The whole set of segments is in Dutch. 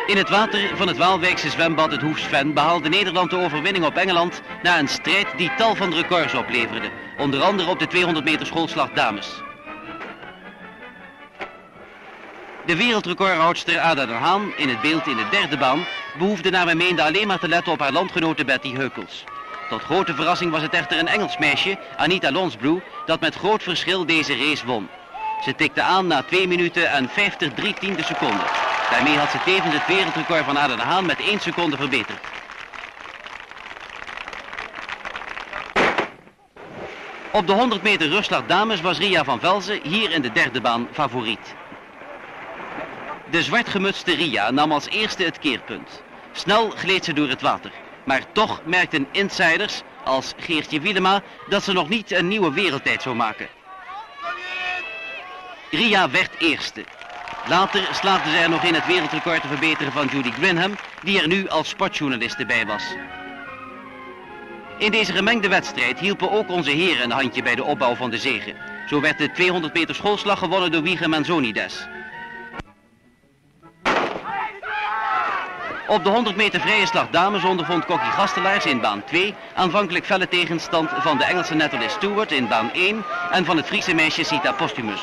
In het water van het Waalwijkse zwembad het Hoefsven behaalde Nederland de overwinning op Engeland na een strijd die tal van records opleverde, onder andere op de 200 meter schoolslag dames. De wereldrecordhoudster Ada Den Haan, in het beeld in de derde baan, behoefde naar men meende alleen maar te letten op haar landgenote Betty Heukels. Tot grote verrassing was het echter een Engels meisje, Anita Lonsbloe, dat met groot verschil deze race won. Ze tikte aan na 2 minuten en 50/3 seconden. Daarmee had ze tevens het wereldrecord van Ada Den Haan met 1 seconde verbeterd. Op de 100 meter rustslag dames was Ria van Velzen hier in de derde baan favoriet. De zwartgemutste Ria nam als eerste het keerpunt. Snel gleed ze door het water. Maar toch merkten insiders, als Geertje Wielema, dat ze nog niet een nieuwe wereldtijd zou maken. Ria werd eerste. Later slaagde ze er nog in het wereldrecord te verbeteren van Judy Grinham, die er nu als sportjournaliste bij was. In deze gemengde wedstrijd hielpen ook onze heren een handje bij de opbouw van de zege. Zo werd de 200 meter schoolslag gewonnen door Wiege Manzonides. Op de 100 meter vrije slag dames ondervond Kokkie Gastelaars in baan 2 aanvankelijk felle tegenstand van de Engelse Natalie Stewart in baan 1 en van het Friese meisje Sita Postumus.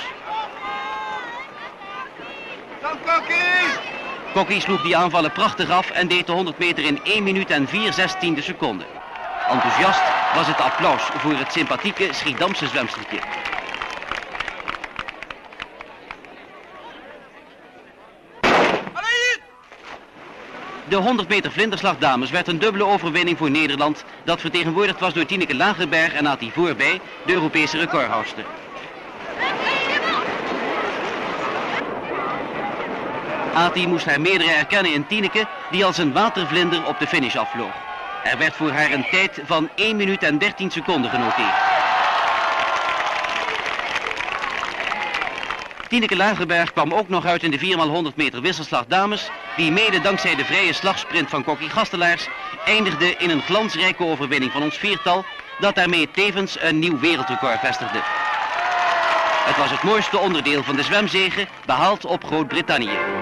Kokkie sloeg die aanvallen prachtig af en deed de 100 meter in 1 minuut en 4/16 seconden. Enthousiast was het applaus voor het sympathieke Schiedamse zwemstertje. De 100 meter vlinderslag dames werd een dubbele overwinning voor Nederland, dat vertegenwoordigd was door Tineke Lagerberg en Ati Voorbij, de Europese recordhoudster. Ati moest haar meerdere erkennen in Tineke, die als een watervlinder op de finish afvloog. Er werd voor haar een tijd van 1 minuut en 13 seconden genoteerd. Tineke Lagerberg kwam ook nog uit in de 4x100 meter wisselslag dames, die mede dankzij de vrije slagsprint van Kokkie Gastelaars eindigde in een glansrijke overwinning van ons viertal, dat daarmee tevens een nieuw wereldrecord vestigde. Het was het mooiste onderdeel van de zwemzege, behaald op Groot-Brittannië.